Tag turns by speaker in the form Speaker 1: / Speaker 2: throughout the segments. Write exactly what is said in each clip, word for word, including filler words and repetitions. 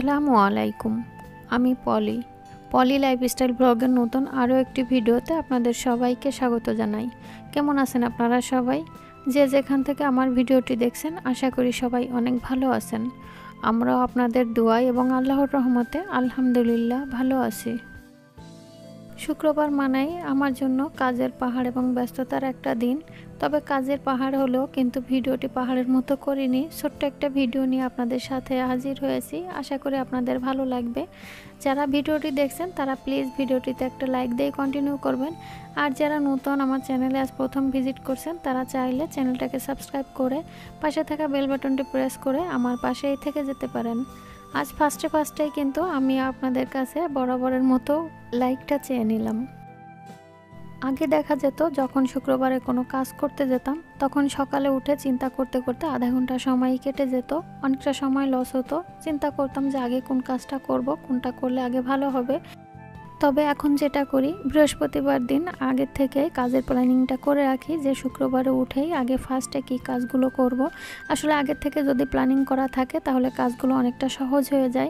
Speaker 1: আসসালামু আলাইকুম। আমি পলি পলি লাইফস্টাইল ব্লগের নতুন আরও একটি ভিডিওতে আপনাদের সবাইকে স্বাগত জানাই। কেমন আছেন আপনারা সবাই? যে যেখান থেকে আমার ভিডিওটি দেখছেন আশা করি সবাই অনেক ভালো আছেন। আমরাও আপনাদের দোয়া এবং আল্লাহর রহমতে আলহামদুলিল্লাহ ভালো আছি। শুক্রবার মানেই আমার জন্য কাজের পাহাড় এবং ব্যস্ততার একটা দিন। তবে কাজের পাহাড় হলেও কিন্তু ভিডিওটি পাহাড়ের মতো করিনি, ছোট্ট একটা ভিডিও নিয়ে আপনাদের সাথে হাজির হয়েছি। আশা করি আপনাদের ভালো লাগবে। যারা ভিডিওটি দেখছেন তারা প্লিজ ভিডিওটিতে একটা লাইক দিয়ে কন্টিনিউ করবেন। আর যারা নতুন আমার চ্যানেলে আজ প্রথম ভিজিট করছেন তারা চাইলে চ্যানেলটাকে সাবস্ক্রাইব করে পাশে থাকা বেল বাটনটি প্রেস করে আমার পাশেই থেকে যেতে পারেন। আজ ফার্স্টে ফার্স্টেই কিন্তু আমি আপনাদের কাছে বরাবরের মতো লাইকটা চেয়ে নিলাম। আগে দেখা যেত যখন শুক্রবারে কোনো কাজ করতে যেতাম তখন সকালে উঠে চিন্তা করতে করতে আধা ঘন্টা সময় কেটে যেত, অনেকটা সময় লস হতো। চিন্তা করতাম যে আগে কোন কাজটা করব, কোনটা করলে আগে ভালো হবে। তবে এখন যেটা করি, বৃহস্পতিবার দিন আগের থেকে কাজের প্ল্যানিংটা করে রাখি যে শুক্রবারে উঠেই আগে ফার্স্টে কী কাজগুলো করব। আসলে আগের থেকে যদি প্ল্যানিং করা থাকে তাহলে কাজগুলো অনেকটা সহজ হয়ে যায়।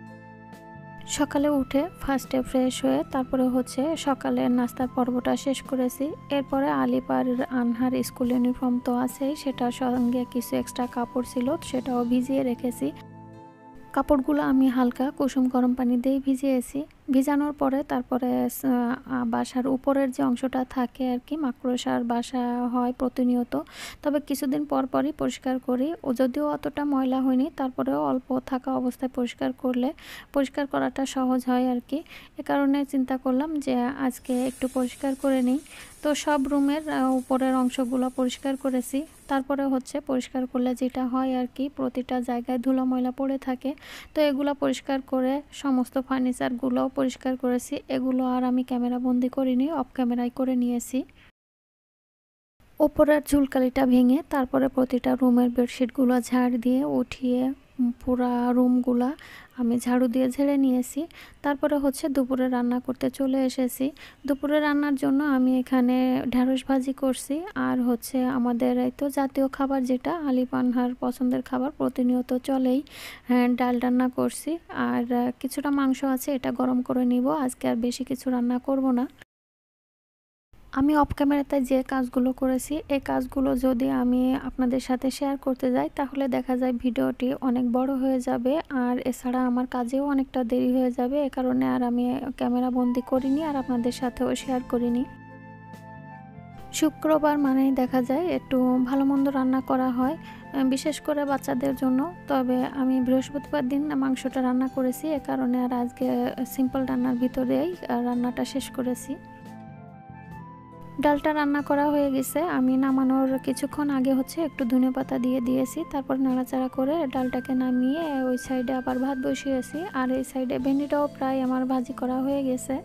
Speaker 1: সকালে উঠে ফার্স্টে ফ্রেশ হয়ে তারপরে হচ্ছে সকালের নাস্তার পর্বটা শেষ করেছি। এরপরে আলিপ আর আনহার স্কুল ইউনিফর্ম তো আছেই, সেটার সঙ্গে কিছু এক্সট্রা কাপড় ছিল সেটাও ভিজিয়ে রেখেছি। কাপড়গুলো আমি হালকা কুসুম গরম পানি দিয়ে ভিজিয়েছি। ভিজানোর পরে তারপরে বাসার উপরের যে অংশটা থাকে আর কি, মাকড়সার বাসা হয় প্রতিনিয়ত, তবে কিছুদিন পর পরই পরিষ্কার করি। ও যদিও অতটা ময়লা হয়নি তারপরেও অল্প থাকা অবস্থায় পরিষ্কার করলে পরিষ্কার করাটা সহজ হয় আর কি। এ কারণে চিন্তা করলাম যে আজকে একটু পরিষ্কার করে নিই। তো সব রুমের উপরের অংশগুলো পরিষ্কার করেছি। তারপরে হচ্ছে পরিষ্কার করলে যেটা হয় আর কি, প্রতিটা জায়গায় ধুলো ময়লা পড়ে থাকে। তো এগুলো পরিষ্কার করে সমস্ত ফার্নিচারগুলোও পরিষ্কার করেছি। এগুলো আর আমি ক্যামেরা বন্দি করিনি, অফ ক্যামেরায় করে নিয়েছি। উপরের ঝুলকালিটা ভেঙে তারপরে প্রতিটা রুমের বেডশিটগুলো ঝাড় দিয়ে উঠিয়ে পুরা রুমগুলা আমি ঝাড়ু দিয়ে ঝেড়ে নিয়েছি। তারপরে হচ্ছে দুপুরে রান্না করতে চলে এসেছি। দুপুরে রান্নার জন্য আমি এখানে ঢেঁড়স ভাজি করছি, আর হচ্ছে আমাদের এই তো জাতীয় খাবার যেটা আলিপ আনহার পছন্দের খাবার প্রতিনিয়ত চলেই, হ্যাঁ ডাল রান্না করছি। আর কিছুটা মাংস আছে, এটা গরম করে নিব। আজকে আর বেশি কিছু রান্না করব না। আমি অফ ক্যামেরাতে যে কাজগুলো করেছি এই কাজগুলো যদি আমি আপনাদের সাথে শেয়ার করতে যাই তাহলে দেখা যায় ভিডিওটি অনেক বড় হয়ে যাবে, আর এছাড়া আমার কাজেও অনেকটা দেরি হয়ে যাবে। এ কারণে আর আমি ক্যামেরা বন্দি করিনি আর আপনাদের সাথেও শেয়ার করিনি। শুক্রবার মানেই দেখা যায় একটু ভালো মন্দ রান্না করা হয়, বিশেষ করে বাচ্চাদের জন্য। তবে আমি বৃহস্পতিবার দিন মাংসটা রান্না করেছি, এ কারণে আর আজকে সিম্পল রান্নার ভিতরেই রান্নাটা শেষ করেছি। ডালটা রান্না করা হয়ে গেছে। আমি নামানোর কিছুক্ষণ আগে হচ্ছে একটু ধনেপাতা দিয়ে দিয়েছি, তারপর নাড়াচাড়া করে ডালটাকে নামিয়ে ওই সাইডে আবার ভাত বসিয়েছি। আর এই সাইডে ভেন্ডিটাও প্রায় আমার ভাজি করা হয়ে গেছে।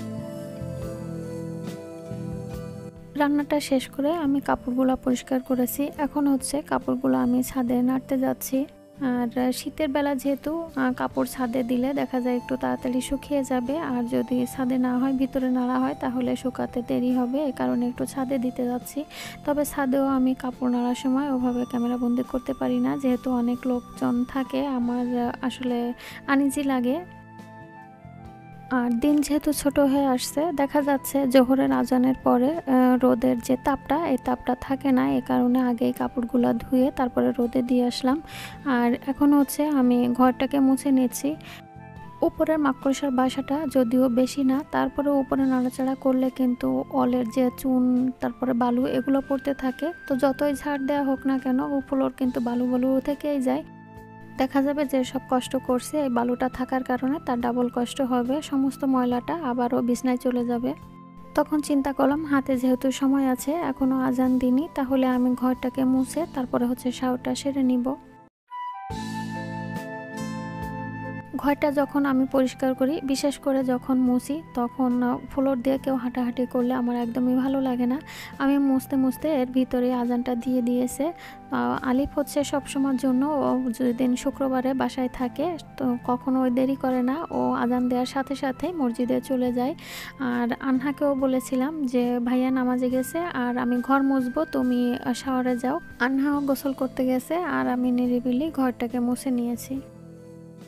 Speaker 1: রান্নাটা শেষ করে আমি কাপড়গুলো পরিষ্কার করেছি। এখন হচ্ছে কাপড়গুলো আমি ছাদে নাড়তে যাচ্ছি। আর শীতের বেলা যেহেতু কাপড় ছাদে দিলে দেখা যায় একটু তাড়াতাড়ি শুকিয়ে যাবে, আর যদি ছাদে না হয় ভিতরে নাড়া হয় তাহলে শুকাতে দেরি হবে। এই কারণে একটু ছাদে দিতে যাচ্ছি। তবে ছাদেও আমি কাপড় নাড়ার সময় ওভাবে ক্যামেরা বন্দি করতে পারি না, যেহেতু অনেক লোকজন থাকে, আমার আসলে আনইজি লাগে। আর দিন যেহেতু ছোট হয়ে আসছে, দেখা যাচ্ছে জোহরের আজানের পরে রোদের যে তাপটা এই তাপটা থাকে না। এ কারণে আগেই কাপড়গুলো ধুয়ে তারপরে রোদে দিয়ে আসলাম। আর এখন হচ্ছে আমি ঘরটাকে মুছে নিচ্ছি। উপরের মাকড়সার বাসাটা যদিও বেশি না, তারপরে উপরে নাড়াচাড়া করলে কিন্তু অলের যে চুন তারপরে বালু এগুলো পড়তে থাকে। তো যতই ঝাড় দেওয়া হোক না কেন উপলোর কিন্তু বালু বালু থেকেই যায়। দেখা যাবে যে সব কষ্ট করছে এই বালুটা থাকার কারণে তার ডাবল কষ্ট হবে, সমস্ত ময়লাটা আবারও বিছনায় চলে যাবে। তখন চিন্তা করলাম হাতে যেহেতু সময় আছে, এখনও আজান দিইনি, তাহলে আমি ঘরটাকে মুছে তারপরে হচ্ছে শাওয়ারটা সেরে নিব। ঘরটা যখন আমি পরিষ্কার করি, বিশেষ করে যখন মুছি, তখন ফ্লোর দিয়ে কেউ হাঁটাহাঁটি করলে আমার একদমই ভালো লাগে না। আমি মুছতে মুছতে এর ভিতরে আজানটা দিয়ে দিয়েছে। আলিফ হচ্ছে সবসময়ের জন্য ও যেদিন শুক্রবারে বাসায় থাকে তো কখনো ওই দেরি করে না, ও আজান দেওয়ার সাথে সাথে মসজিদে চলে যায়। আর আনহাকেও বলেছিলাম যে ভাইয়া নামাজে গেছে আর আমি ঘর মুছবো, তুমি শাওয়ারে যাও। আনহাও গোসল করতে গেছে আর আমি নিরিবিলি ঘরটাকে মুছে নিয়েছি।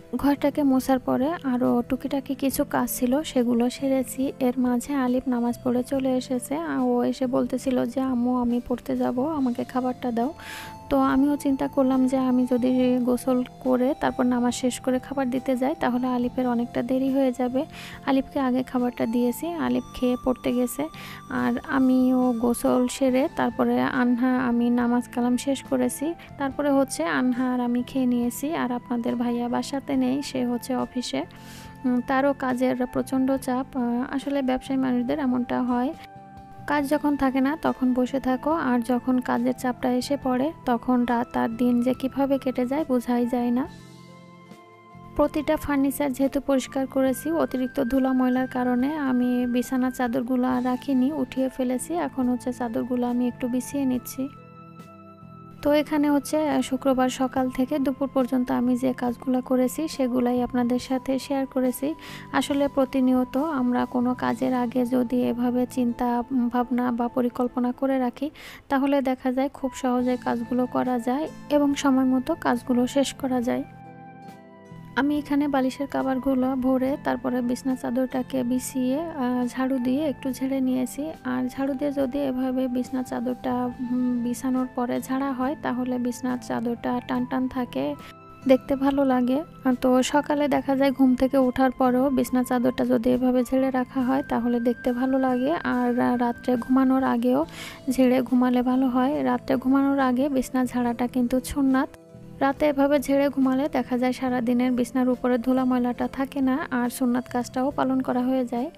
Speaker 1: ঘরটাকে মোছার পরে আরও টুকিটাকি কিছু কাজ ছিল, সেগুলো সেরেছি। এর মাঝে আলিফ নামাজ পড়ে চলে এসেছে। ও এসে বলতেছিল যে আম্মু আমি পড়তে যাব, আমাকে খাবারটা দাও। তো আমিও চিন্তা করলাম যে আমি যদি গোসল করে তারপর নামাজ শেষ করে খাবার দিতে যাই তাহলে আলিফের অনেকটা দেরি হয়ে যাবে। আলিফকে আগে খাবারটা দিয়েছি, আলিফ খেয়ে পড়তে গেছে। আর আমিও গোসল সেরে তারপরে আনহা আমি নামাজ কালাম শেষ করেছি। তারপরে হচ্ছে আনহা আর আমি খেয়ে নিয়েছি। আর আপনাদের ভাইয়া বাসাতে নেই, সে হচ্ছে অফিসে, তারও কাজের প্রচণ্ড চাপ। আসলে ব্যবসায়ী মানুষদের এমনটা হয়, কাজ যখন থাকে না তখন বসে থাকো, আর যখন কাজের চাপটা এসে পড়ে তখন রাত আর দিন যে কিভাবে কেটে যায় বোঝাই যায় না। প্রতিটা ফার্নিচার যেহেতু পরিষ্কার করেছি, অতিরিক্ত ধুলা ময়লার কারণে আমি বিছানার চাদরগুলো আর রাখিনি, উঠিয়ে ফেলেছি। এখন হচ্ছে চাদরগুলো আমি একটু বিছিয়ে নিচ্ছি। তো এখানে হচ্ছে শুক্রবার সকাল থেকে দুপুর পর্যন্ত আমি যে কাজগুলো করেছি সেগুলাই আপনাদের সাথে শেয়ার করেছি। আসলে প্রতিনিয়ত আমরা কোনো কাজের আগে যদি এভাবে চিন্তা ভাবনা বা পরিকল্পনা করে রাখি তাহলে দেখা যায় খুব সহজে কাজগুলো করা যায় এবং সময় মতো কাজগুলো শেষ করা যায়। আমি এখানে বালিশের কভারগুলো ভরে তারপরে বিছনা চাদরটাকে বিছিয়ে ঝাড়ু দিয়ে একটু ঝেড়ে নিয়েছি। আর ঝাড়ু দিয়ে যদি এভাবে বিছনা চাদরটা বিছানোর পরে ঝাড়া হয় তাহলে বিছনার চাদরটা টান টান থাকে, দেখতে ভালো লাগে। তো সকালে দেখা যায় ঘুম থেকে ওঠার পরেও বিছনা চাদরটা যদি এভাবে ঝেড়ে রাখা হয় তাহলে দেখতে ভালো লাগে। আর রাত্রে ঘুমানোর আগেও ঝেড়ে ঘুমালে ভালো হয়। রাত্রে ঘুমানোর আগে বিছনা ঝাড়াটা কিন্তু সুন্নাত। রাতে এভাবে ঝেড়ে ঘুমালে দেখা যায় সারাদিনের বিছনার উপরে ধুলা ময়লাটা থাকে না, আর সুন্নাত কাজটাও পালন করা হয়ে যায়।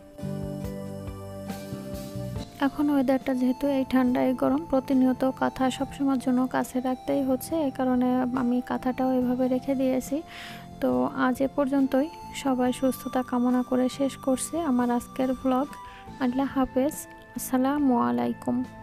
Speaker 1: এখন ওয়েদারটা যেহেতু এই ঠান্ডা এই গরম, প্রতিনিয়ত কাঁথা সবসময়ের জন্য কাছে রাখতেই হচ্ছে, এই কারণে আমি কাঁথাটাও এভাবে রেখে দিয়েছি। তো আজ এ পর্যন্তই, সবাই সুস্থতা কামনা করে শেষ করছি আমার আজকের ব্লগ। আল্লাহ হাফেজ, আসসালামু আলাইকুম।